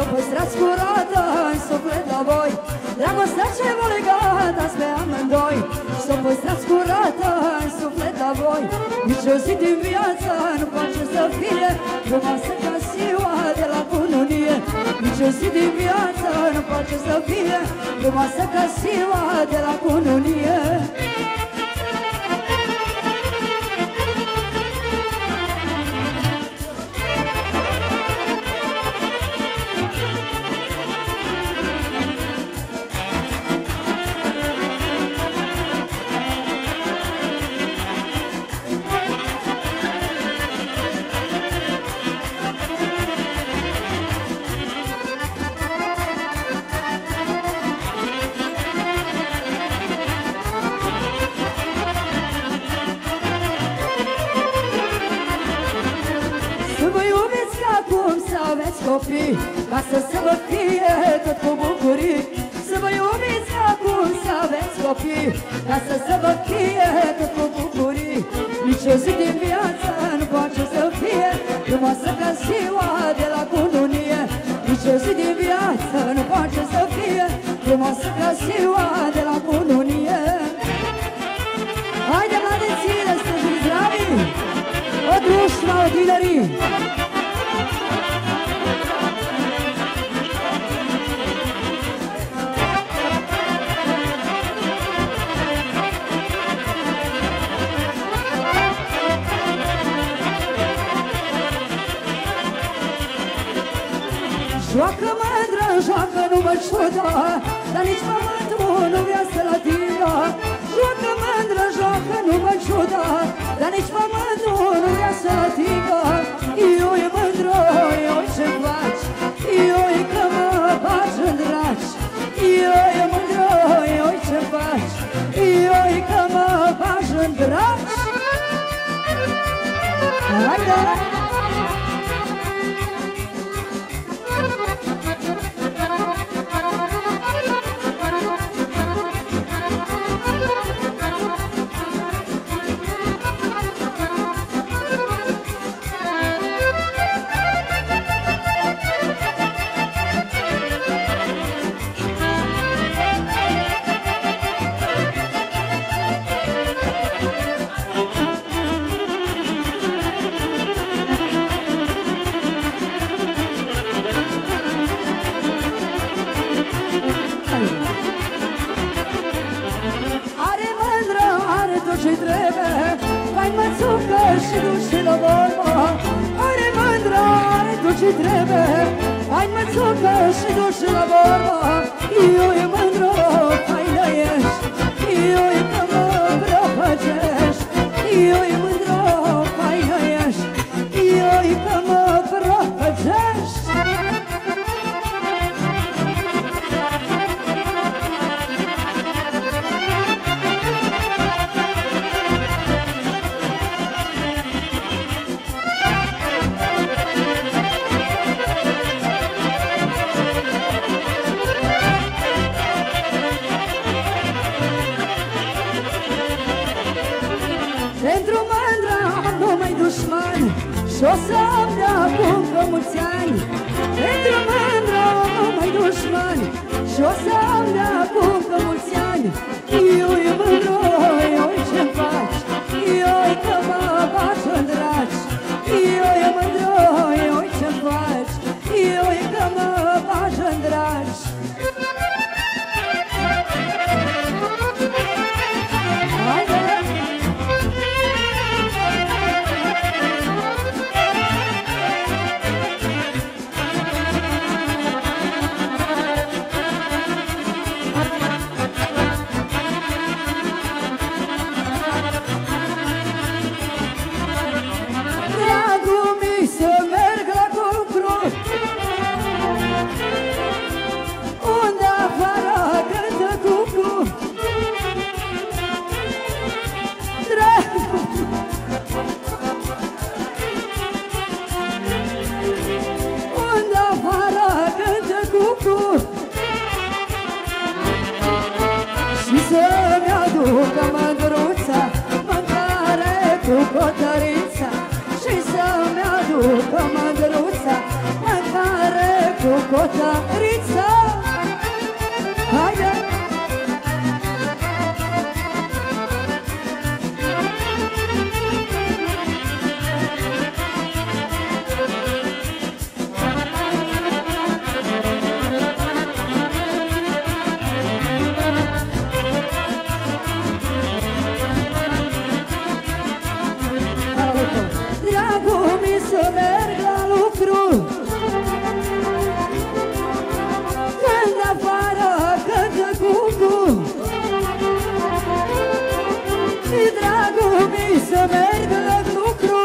păstrați curată în suflet la voi. Dragostea ce vă legați pe amândoi, să o păstrați curată în suflet la voi. Nici o zi din viață nu poate să fie frumoasă ca ziua de la cununie. Nici o zi din viață nu poate să fie frumoasă ca ziua de la cununie. Copii, ca să vă fie tot cu bucurii. Să vă iubiți acum să aveți copii, ca să vă fie tot cu bucurii. Nici o zi din viață nu poate să fie frumoasă ca ziua de la cununie. Nici o zi din viață nu poate să fie frumoasă ca ziua de la cununie. Haide, mladețile, să fiți zdravi! O dușma, o tinerii! Joacă mândră, joacă, nu mă ciuda, dar nici pământul nu vrea să-l atingă. Joacă mândră, joacă, nu mă ciuda, dar nici pământul nu vrea să-l atingă. Ioi mândră, ioi ce faci, ioi că mă bagi în draci. Ioi mândră, ioi ce faci, ioi că mă bagi în draci. Haide! ce trebuie, mai mățucă și duce la vorbă. Are mândră, are tot ce trebuie, mai mățucă și duce la vorbă. Eu e mândră, faină ești, eu e că mă prăpăcești. Eu e mândră, faină ești, eu e că mă prăpăcești. Pentru mândră am numai dușmani și o să-mi dea încă mulți ani. Pentru mândră am numai dușmani și o să-mi dea încă mulți ani. Eu-i mândră, eu-i ce-mi faci, eu-i că mă baci în draci. Eu-i mândră, eu-i ce-mi faci, eu-i că mă baci în draci. Și să-mi aducă mândruța mâncare cu cotărița. Și să-mi aducă mândruța mâncare cu Cotarița, haide! Dragul mi să merg la lucru, când afară cântă cucu. Dragul mi să merg la lucru,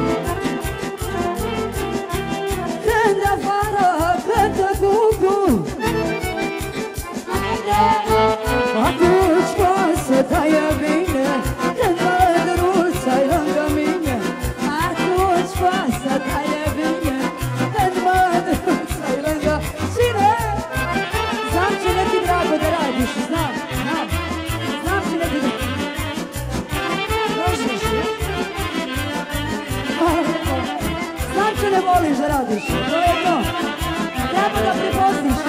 când afară cântă cucu. Atunci poți să taie bine, când mădăruța-i lângă mine. Atunci poți să taie bine, când mădăruța-i lângă cine? Znam cine ti drago da radiš, znam cine ti drago. Možeš, ne? Znam cine voliš da radiš, to je to. Treba da prepostiš.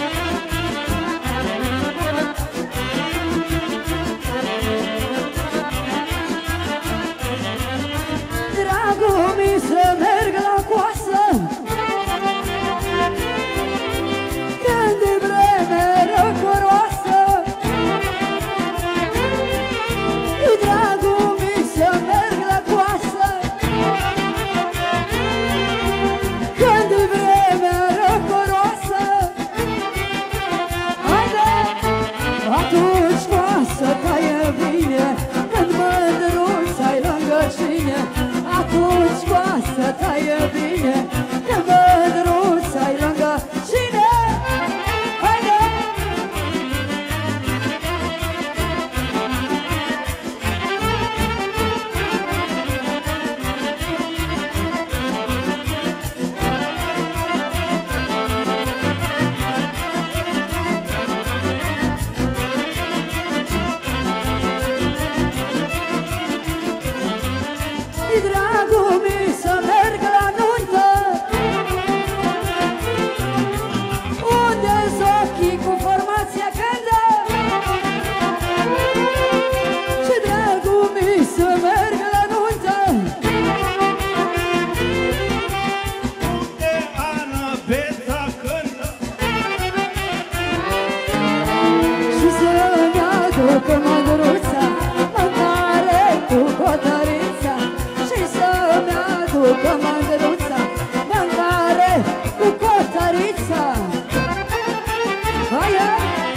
Dragul mi să merg la coasă, când e vreme răcoroasă. Dragul mi să merg la coasă, când e vreme răcoroasă. Haide! Atunci coasă taie bine, când mândruța-i lângă cine. Atunci coasă taie bine, când mândruța-i lângă cine? Haide! Dragul mi să merg la nuntă, unde-s ochii cu formația cântă. Și dragul mi să merg la nuntă, unde Ana Beta cântă. și să-mi aducă măduruța, mâncare cu cotărița. Și să-mi aducă mândruța, mâncare cu cotărița. Haide!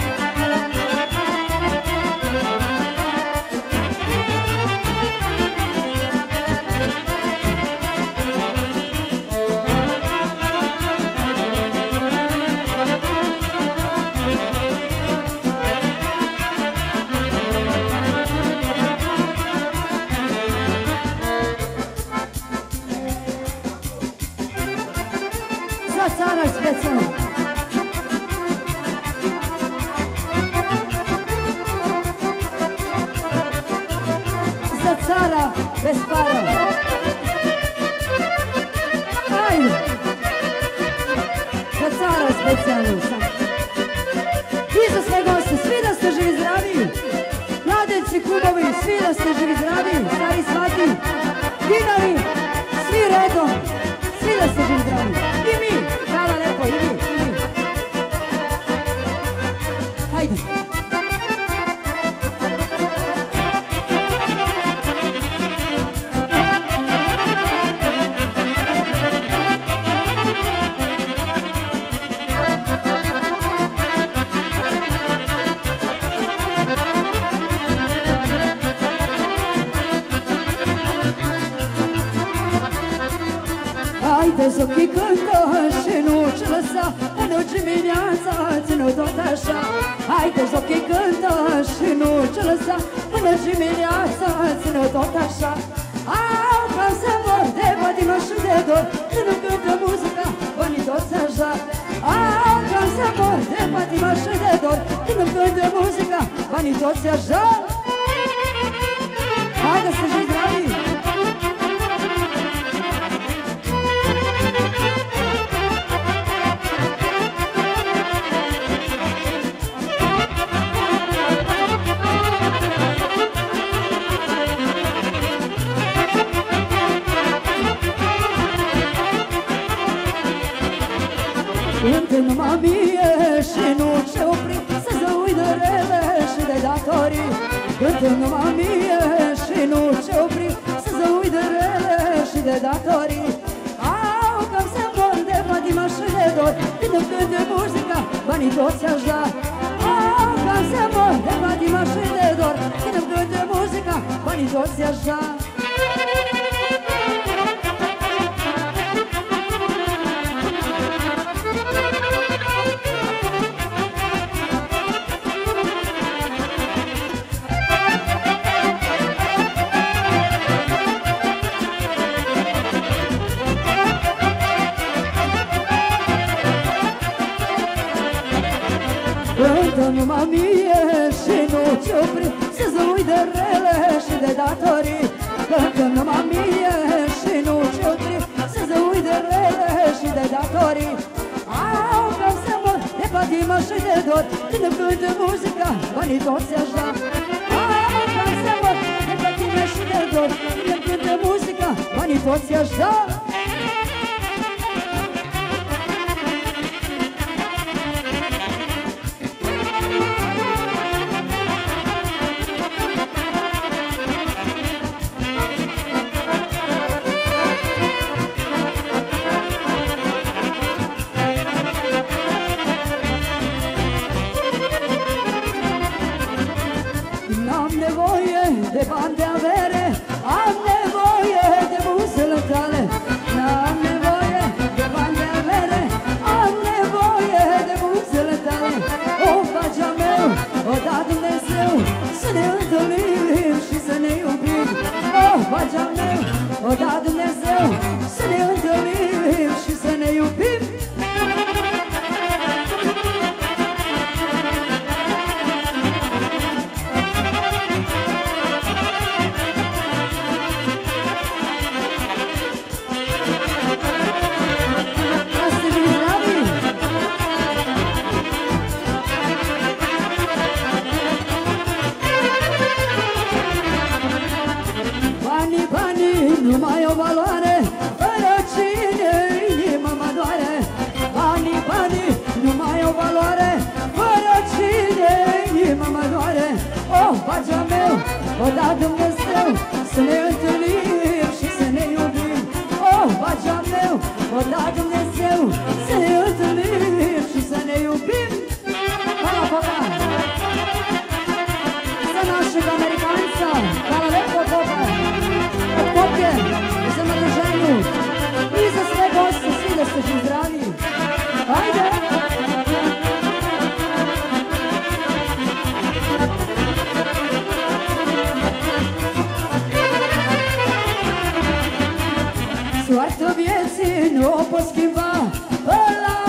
Za cara specijalno. Za cara bez para. Ajde. Za cara specijalno. I za sve goste, svi da ste živi zdravi. Mladenci, kumovi, svi da ste živi zdravi. Stari svati, dinari, svi redom. Svi da ste živi zdravi. I mi, hvala lepo, i mi. Hajde. Haide să ochii cântă și nu-ți lăsa, până dimineața ținu tot așa. Haide să ochii cântă și nu-ți lăsa, până dimineața ținu tot așa. Au ca să mor de patimă și de dor, când nu cântă muzica, banii toți așa. Au ca să mor de patimă și de dor, când nu cântă muzica, banii toți așa. Haide să fiți zdravi! Cântă numai mie și nu ce opri, să se uită rele și de datorii. Cântă numai mie și nu ce opri, să se uită rele și de datorii. Au, cam să mor de patima și de dor, când îmi cântă muzica, banii toți aș da. Au, cam să mor de patima și de dor, când îmi cântă muzica, banii toți aș da. Cântă numai mie și nu ce opri, să se uită rele și de datorii. Cântă numai mie și nu ce opri, să se uită rele și de datorii. Au, cam să mor de patima și de dor, când îmi cântă muzica, banii toți aș da. Au, cam să mor de patima și de dor, când îmi cântă muzica, banii toți aș da. De bani de avere, am nevoie de buzele tale. N-am nevoie de bani de avere, am nevoie de buzele tale. O, pagea meu, o da Dumnezeu, să ne întâlnim și să ne iubim. O, pagea meu, o da Dumnezeu, să ne întâlnim și să ne iubim. Nu mai au valoare, fără cine inima mă doare. Banii, banii, nu mai au valoare, fără cine inima mă doare. O, pagea meu, o da Dumnezeu, să ne întâlnim și să ne iubim. O, pagea meu, o da Dumnezeu, să ne întâlnim și să ne iubim. Hvala, popa! Să nașeg americanța, hvala lepo, popa! Popke, za nadraženju i za sve goste, svi da ste živ zdravi. Ajde! Soartă vieții nu o pot schimba, ăla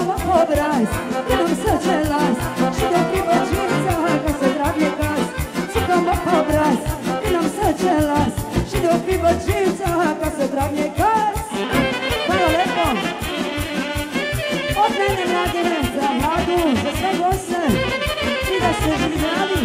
Țucă-mă pe obraz, că n-am să ce las, și de-o fi băgița ca să trag necaz. Țucă-mă pe obraz, că n-am să ce las, și de-o fi băgița ca să trag necaz. Până lepo! Od mene mladine za mladu, za sve goste, i da se živi zdravi.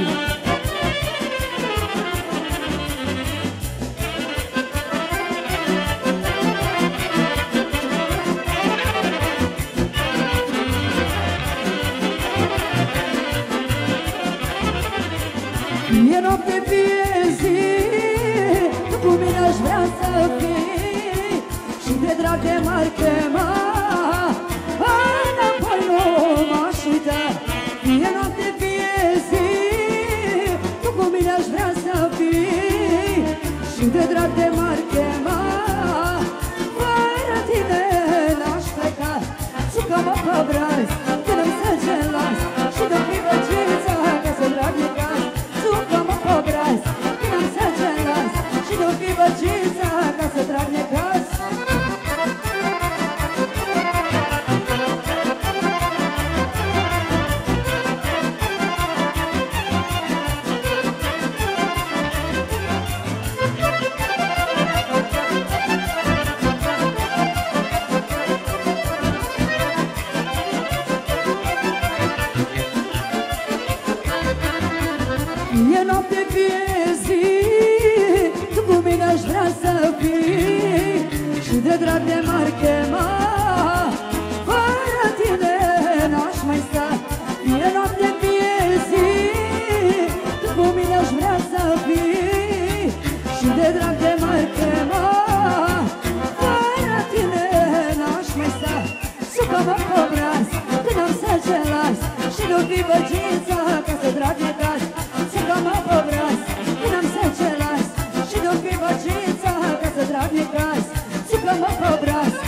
E noapte, fie zi, cu mine aș vrea să fii, și de drag de m-ar chema, înapoi nu m-aș uita. E noapte, fie zi, cu mine aș vrea să fii, și de drag de m-ar chema, fără tine n-aș pleca. Țucă-mă pe obraz, că n-am să ce las, și de-o fi băgița ca să trag necaz. Țucă-mă pe obraz, că n-am să ce las, și de-o fi băgița ca să trag necaz. E noapte, fie zi, tu cu mine aș vrea să fii, și de drag de m-ar chema, fără tine n-aș mai sta. E noapte, fie zi, tu cu mine aș vrea să fii, și de drag de m-ar chema, fără tine n-aș mai sta. Țucă-mă pe obraz, că n-am să ce las, și de-o fi băgița ca să trag necaz. Țucă-mă pe obraz, că n-am să ce las, și de-o fi băgița ca să trag necaz. Țucă-mă pe obraz,